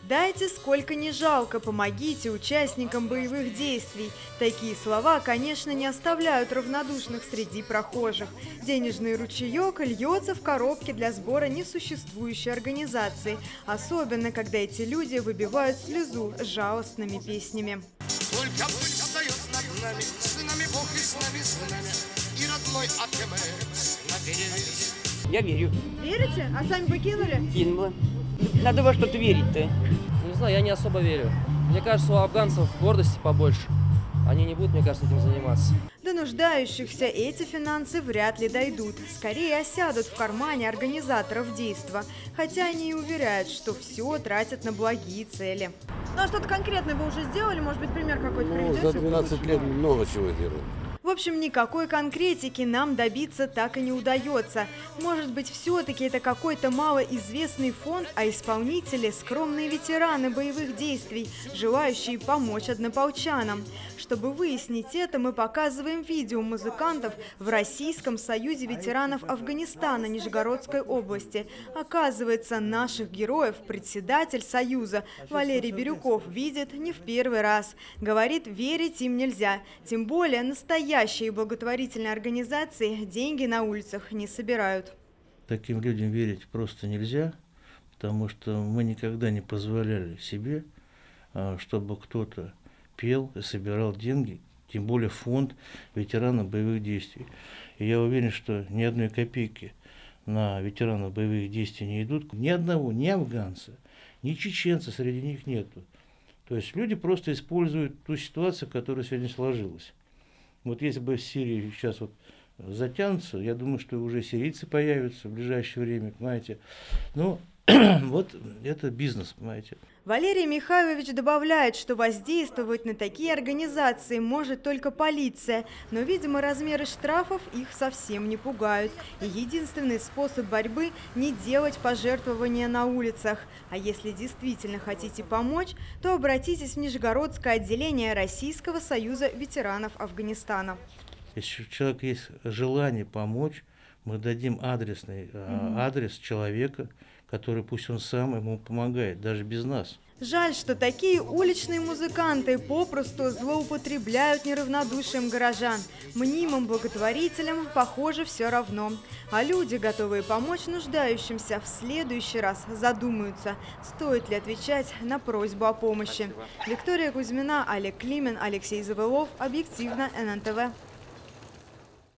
Дайте сколько не жалко, помогите участникам боевых действий. Такие слова, конечно, не оставляют равнодушных среди прохожих. Денежный ручеек льется в коробке для сбора несуществующей организации. Особенно, когда эти люди выбивают слезу жалостными песнями. Только пусть встает над нами, с нами Бог и с нами знамя, и родной АКБ наперевес. Я верю. Верите? А сами покинули? Кинула. Надо во что-то верить-то. Не знаю, я не особо верю. Мне кажется, у афганцев гордости побольше. Они не будут, мне кажется, этим заниматься. До нуждающихся эти финансы вряд ли дойдут. Скорее осядут в кармане организаторов действа. Хотя они и уверяют, что все тратят на благие цели. Ну а что-то конкретное вы уже сделали? Может быть, пример какой-то приведете? За 12 лет много чего делали. В общем, никакой конкретики нам добиться так и не удается. Может быть, все-таки это какой-то малоизвестный фонд, а исполнители – скромные ветераны боевых действий, желающие помочь однополчанам. Чтобы выяснить это, мы показываем видео музыкантов в Российском союзе ветеранов Афганистана Нижегородской области. Оказывается, наших героев председатель союза Валерий Бирюков видит не в первый раз. Говорит, верить им нельзя, тем более настоящие благотворительные организации деньги на улицах не собирают. Таким людям верить просто нельзя, потому что мы никогда не позволяли себе, чтобы кто-то пел и собирал деньги, тем более фонд ветеранов боевых действий. И я уверен, что ни одной копейки на ветеранов боевых действий не идут. Ни одного, ни афганца, ни чеченца среди них нету. То есть люди просто используют ту ситуацию, которая сегодня сложилась. Вот если бы в Сирии сейчас вот затянутся, я думаю, что уже сирийцы появятся в ближайшее время, понимаете. Ну, вот это бизнес, понимаете. Валерий Михайлович добавляет, что воздействовать на такие организации может только полиция, но, видимо, размеры штрафов их совсем не пугают. И единственный способ борьбы – не делать пожертвования на улицах. А если действительно хотите помочь, то обратитесь в Нижегородское отделение Российского союза ветеранов Афганистана. Если у человека есть желание помочь, мы дадим адрес человека, который пусть он сам ему помогает, даже без нас. Жаль, что такие уличные музыканты попросту злоупотребляют неравнодушием горожан. Мнимым благотворителям, похоже, все равно. А люди, готовые помочь нуждающимся, в следующий раз задумаются, стоит ли отвечать на просьбу о помощи. Виктория Кузьмина, Олег Климин, Алексей Завылов. Объективно, ННТВ.